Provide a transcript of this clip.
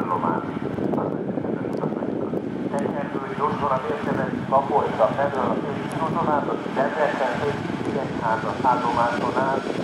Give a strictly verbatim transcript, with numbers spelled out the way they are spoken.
állomás. Tenyertől gyorsan a érkezett Kapolca felől a főzsírozonátot, Debrecen főzsírozonátot állomáson át,